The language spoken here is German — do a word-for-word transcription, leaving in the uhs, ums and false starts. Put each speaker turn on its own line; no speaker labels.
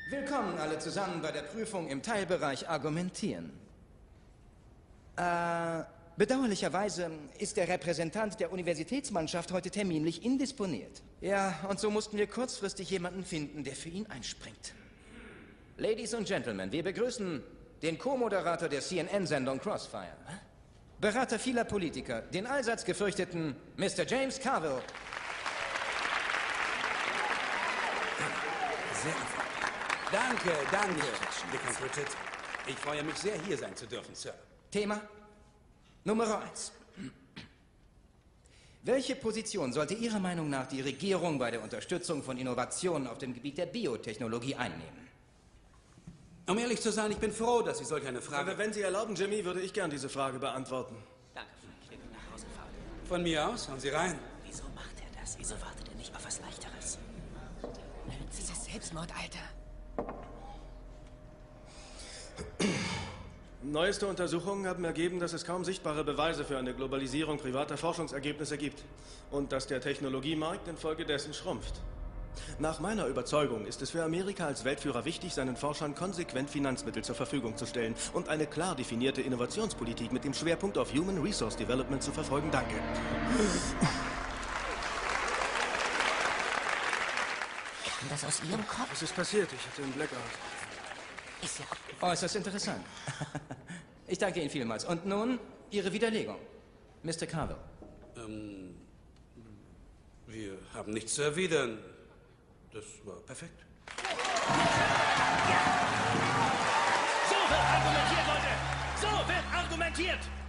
Willkommen alle zusammen bei der Prüfung im Teilbereich Argumentieren. Äh, bedauerlicherweise ist der Repräsentant der Universitätsmannschaft heute terminlich indisponiert. Ja, und so mussten wir kurzfristig jemanden finden, der für ihn einspringt. Ladies und Gentlemen, wir begrüßen den Co-Moderator der C N N-Sendung Crossfire. Berater vieler Politiker, den allseits gefürchteten Mister James Carville.
Sehr erfolgreich. Danke, danke, Dickens Richard. Ich freue mich sehr, hier sein zu dürfen, Sir.
Thema Nummer eins. Welche Position sollte Ihrer Meinung nach die Regierung bei der Unterstützung von Innovationen auf dem Gebiet der Biotechnologie einnehmen?
Um ehrlich zu sein, ich bin froh, dass Sie solch eine Frage...
Aber wenn Sie erlauben, Jimmy, würde ich gern diese Frage beantworten.
Danke, Frank. Ich will nach Hause fahren.
Von mir aus, hauen Sie rein.
Wieso macht er das? Wieso wartet er nicht auf was Leichteres? Dieses Selbstmord, Alter.
Neueste Untersuchungen haben ergeben, dass es kaum sichtbare Beweise für eine Globalisierung privater Forschungsergebnisse gibt und dass der Technologiemarkt infolgedessen schrumpft. Nach meiner Überzeugung ist es für Amerika als Weltführer wichtig, seinen Forschern konsequent Finanzmittel zur Verfügung zu stellen und eine klar definierte Innovationspolitik mit dem Schwerpunkt auf Human Resource Development zu verfolgen. Danke.
Kam das aus Ihrem Kopf?
Was ist passiert? Ich hatte einen Blackout.
Ist ja
Oh, ist das interessant. Ich danke Ihnen vielmals. Und nun Ihre Widerlegung, Mister Carville.
Ähm, wir haben nichts zu erwidern. Das war perfekt.
So wird argumentiert, Leute! So wird argumentiert!